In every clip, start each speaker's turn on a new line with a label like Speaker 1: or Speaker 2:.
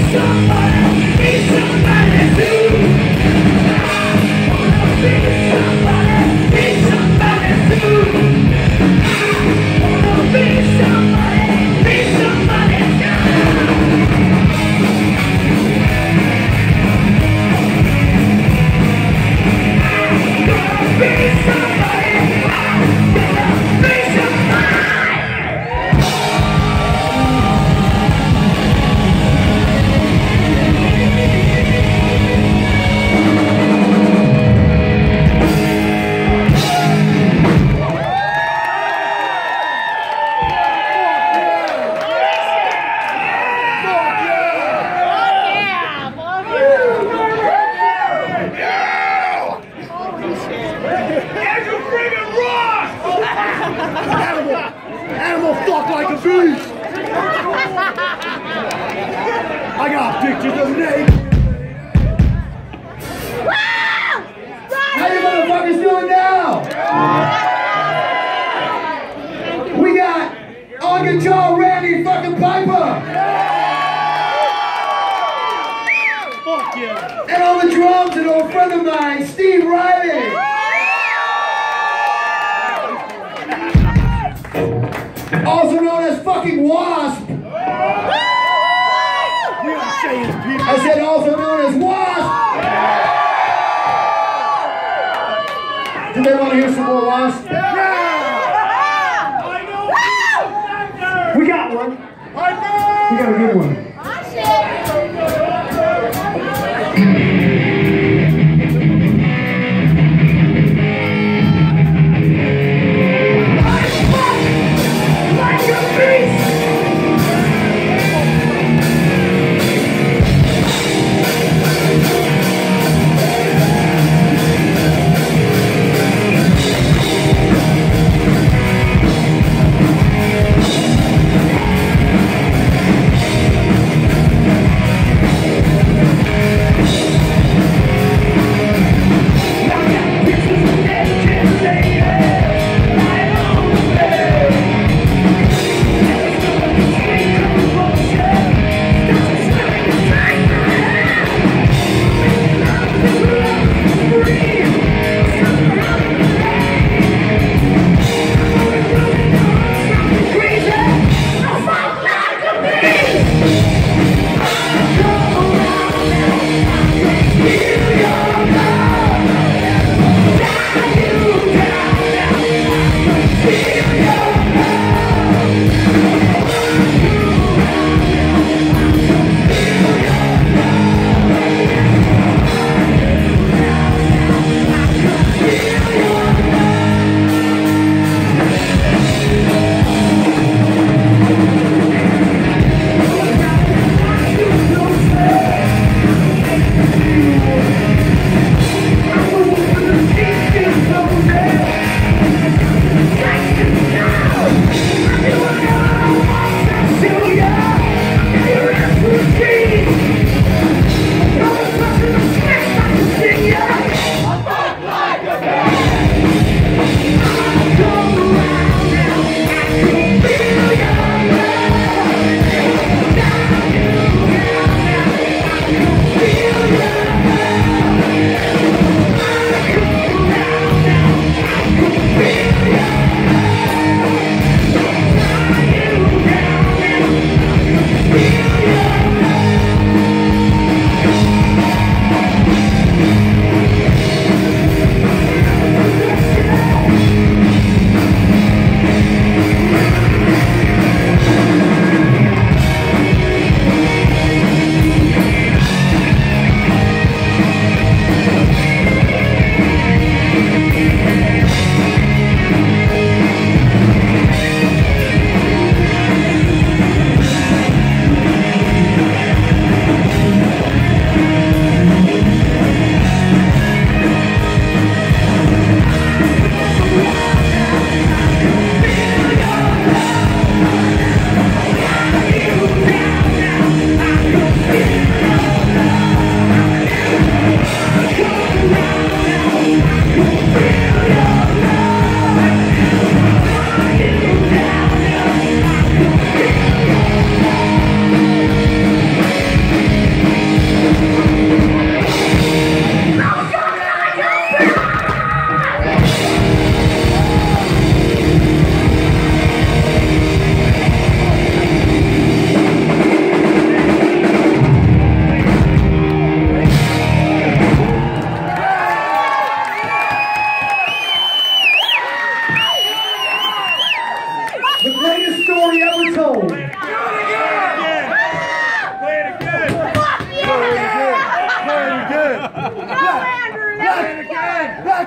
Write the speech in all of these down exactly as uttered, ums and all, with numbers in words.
Speaker 1: Animal fuck like a beast! I got pictures of naked. How you motherfuckers doing now? We got on guitar Randy fucking Piper. Fuck yeah. And on the drums an old friend of mine, Steve Riley. Also known as fucking Wasp. I said also known as Wasp. Do they want to hear some more Wasp? Yeah. We got one. We got a good one.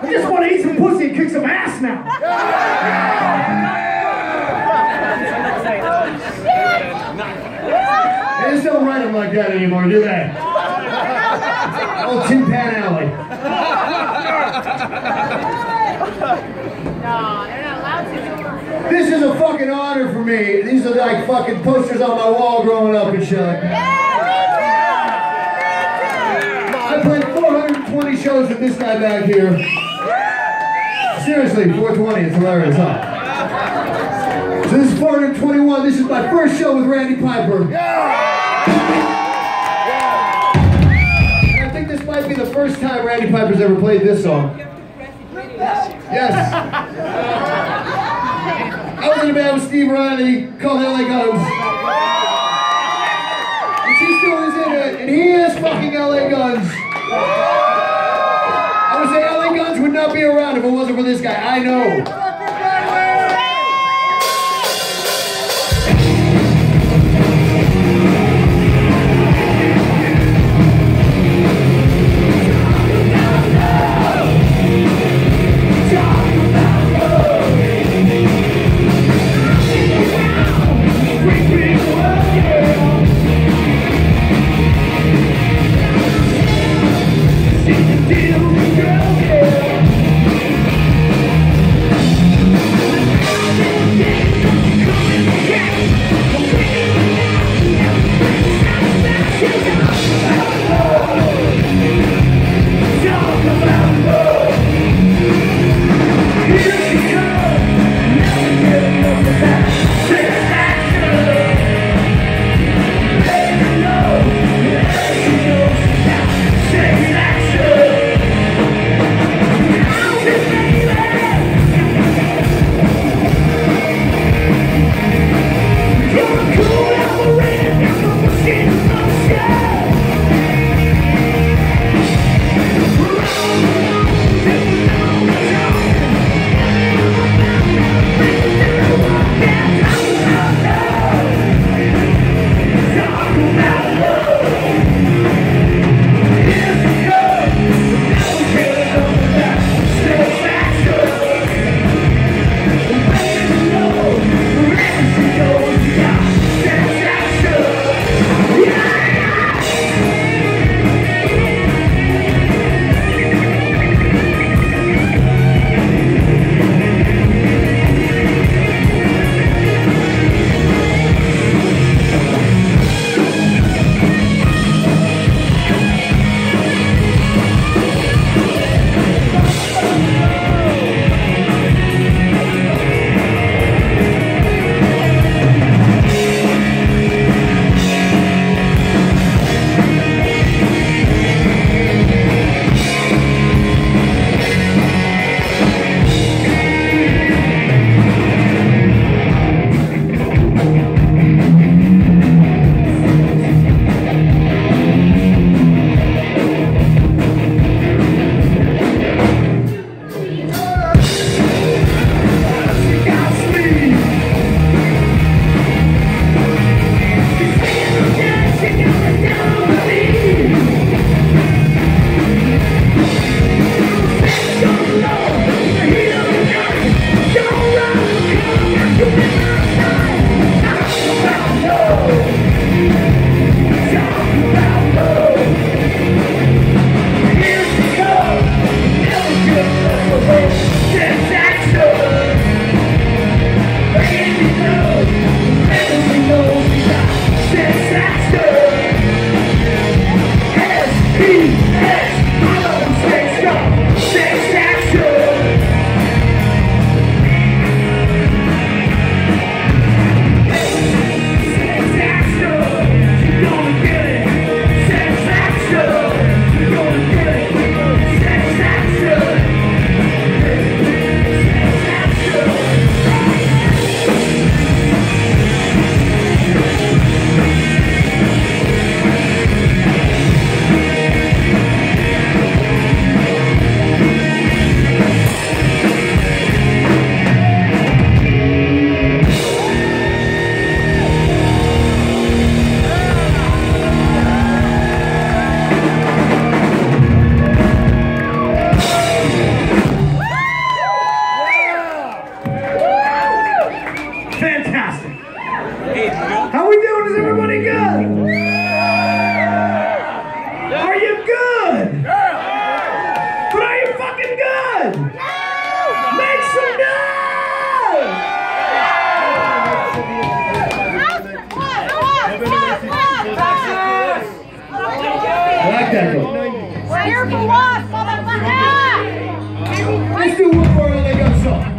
Speaker 1: I just want to eat some pussy and kick some ass now. They just don't write them like that anymore, do they? Oh, Tin Pan Alley.
Speaker 2: No, they're not allowed to.
Speaker 1: This is a fucking honor for me. These are like fucking posters on my wall growing up and shit. I played four hundred twenty shows with this guy back here. Seriously, four twenty, it's hilarious, huh? So this is four hundred twenty-one. This is my first show with Randy Piper. And I think this might be the first time Randy Piper's ever played this song. Yes. I was in a band with Steve Riley called L A Guns. And she still is in it, and he is fucking L A Guns. I would say L A Guns would not be around if it wasn't for this guy. I know. You're good! But are you fucking good? Make some noise! I like that one.
Speaker 2: We're here for Wasp, motherfucker!
Speaker 1: Let's do one more and they got some.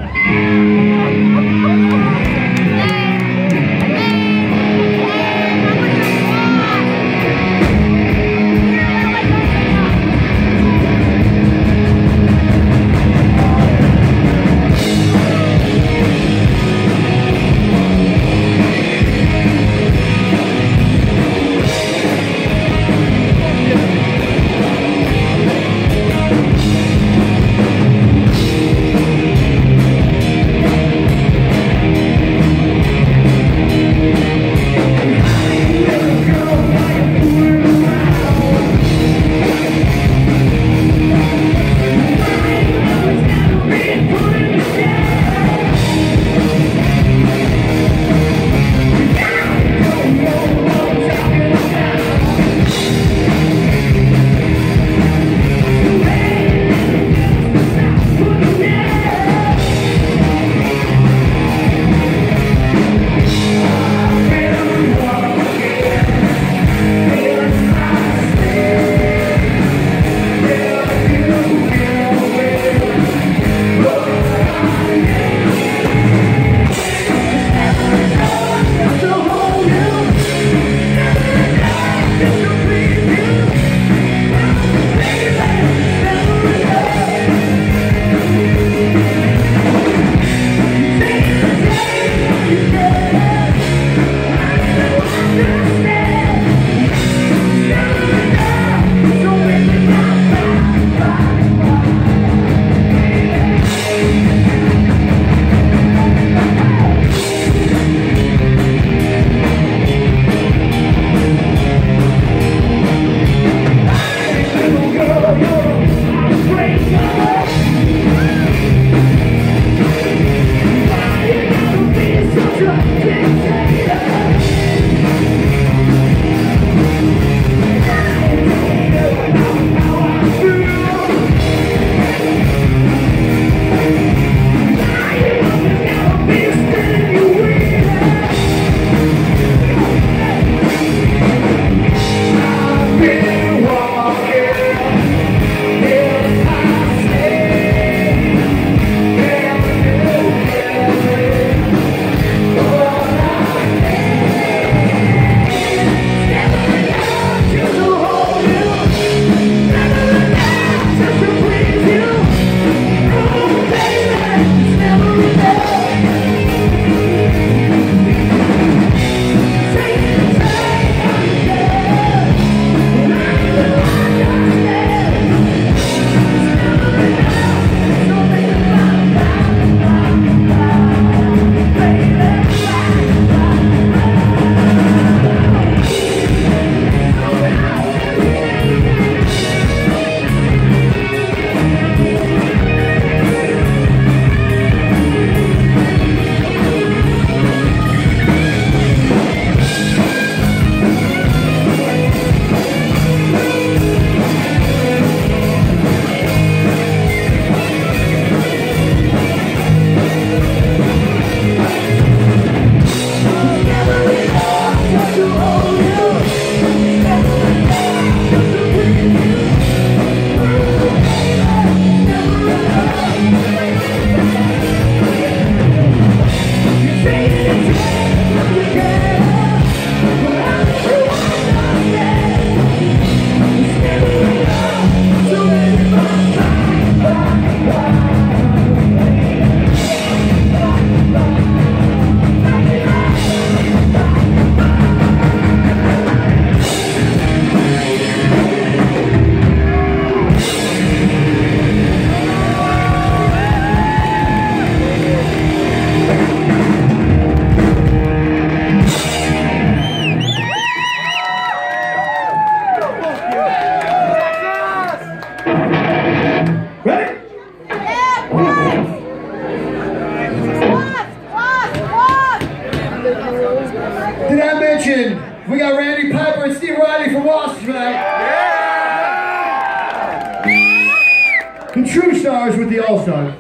Speaker 1: The True Stars with the All Stars.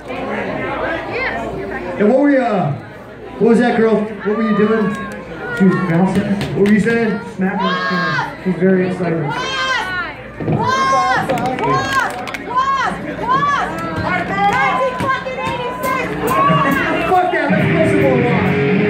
Speaker 1: And what were you, uh, what was that girl? What were you doing?
Speaker 3: She was bouncing.
Speaker 1: What were you saying?
Speaker 3: Smacking her chin. She's very excited.
Speaker 2: Wasp! Wasp! Wasp! Wasp! nineteen fucking eighty-six!
Speaker 1: Fuck that, let's play some more Wasp.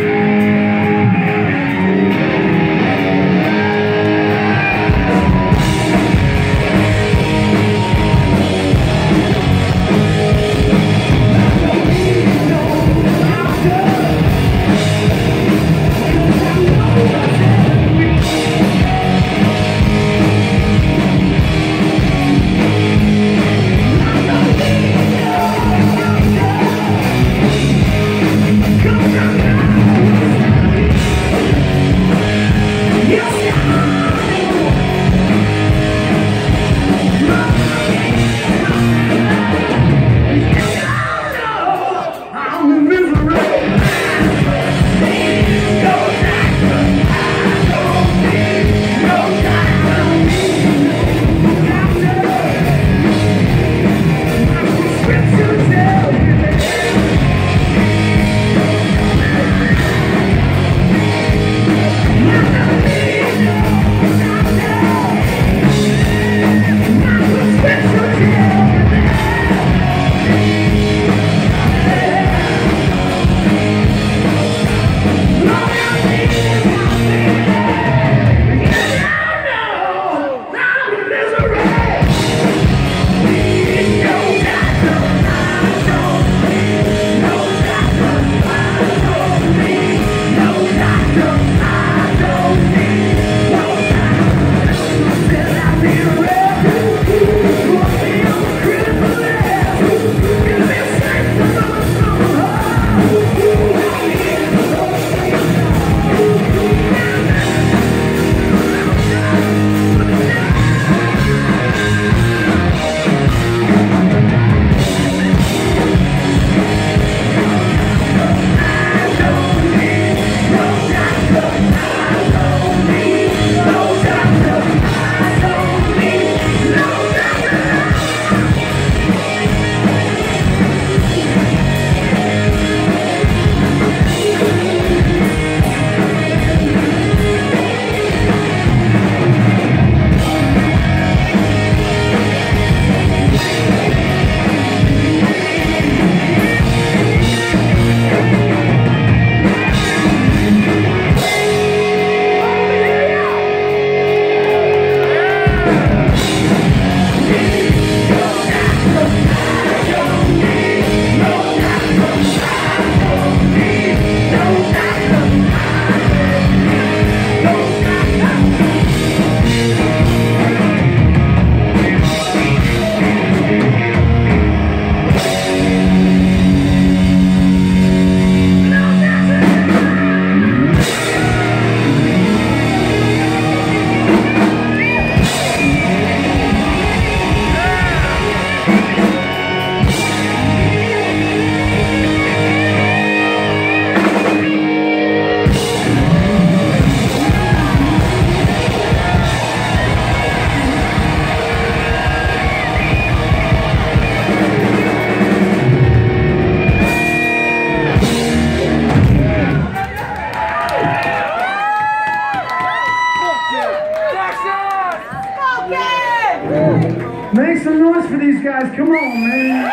Speaker 3: Make some noise for these guys. Come on, man.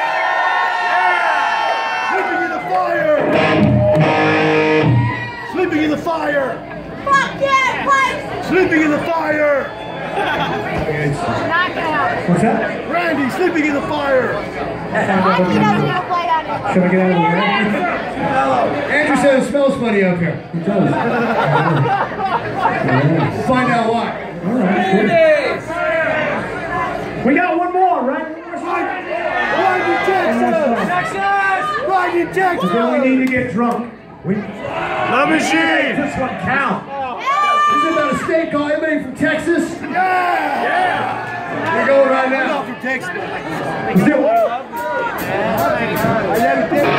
Speaker 4: Sleeping in the fire! Sleeping in the fire!
Speaker 2: Fuck yeah, Mike!
Speaker 4: Sleeping in the fire!
Speaker 2: Not gonna help.
Speaker 3: What's that?
Speaker 4: Randy, sleeping in the fire!
Speaker 2: Mikey doesn't even play on it.
Speaker 3: Should I get out of here?
Speaker 1: Andrew said it smells funny up here.
Speaker 3: It does.
Speaker 1: We'll find out why.
Speaker 3: All right. Cool. We got one more, right?
Speaker 4: Ride in Texas!
Speaker 3: Texas!
Speaker 4: Ride in Texas!
Speaker 3: Then we need to get drunk. We,
Speaker 4: The machine!
Speaker 3: this one count.
Speaker 1: This is about a state called emanating from Texas.
Speaker 4: Yeah! Yeah!
Speaker 1: We're going right
Speaker 4: We're
Speaker 1: now.
Speaker 4: not from Texas.
Speaker 3: Let's do it.
Speaker 4: I never did.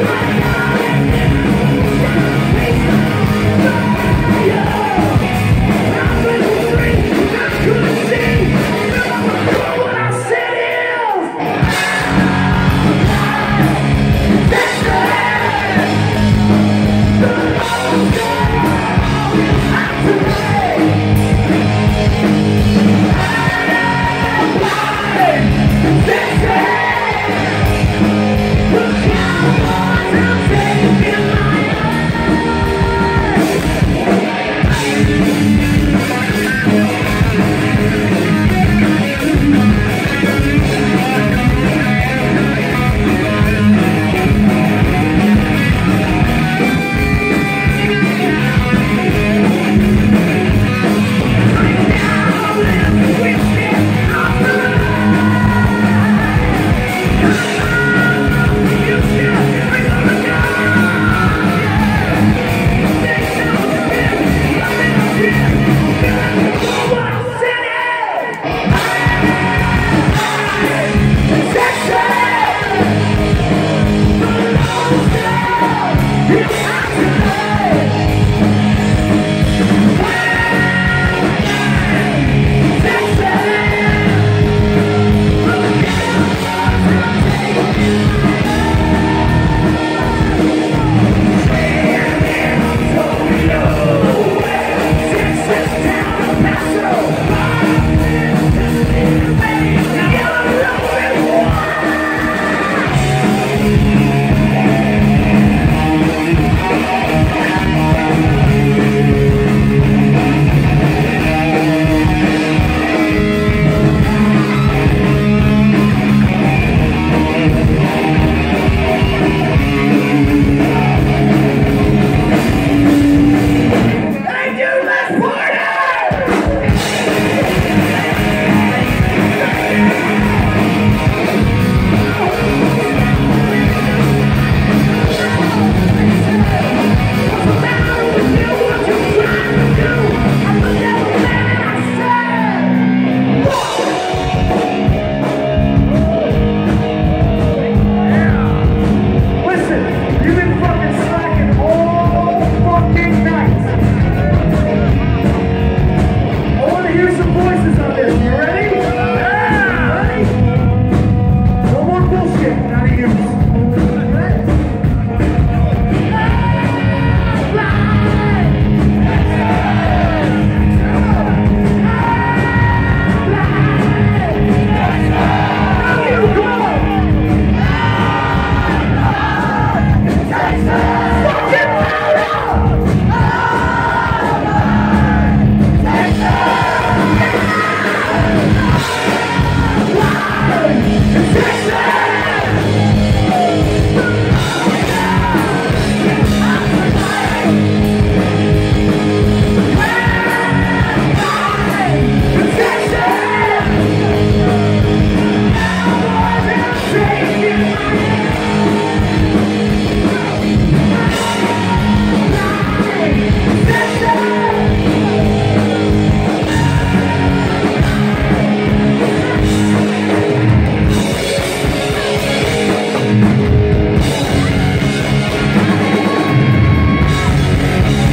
Speaker 5: Yeah.